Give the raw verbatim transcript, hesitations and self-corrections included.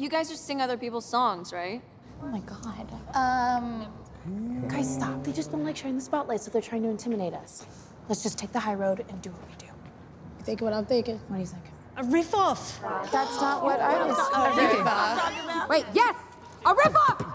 You guys just sing other people's songs, right? Oh my God. Um, Guys, stop. They just don't like sharing the spotlight, so they're trying to intimidate us. Let's just take the high road and do what we do. You thinking what I'm thinking? What do you think? A riff off. That's not what I was A riff off. Wait, yes! A riff off!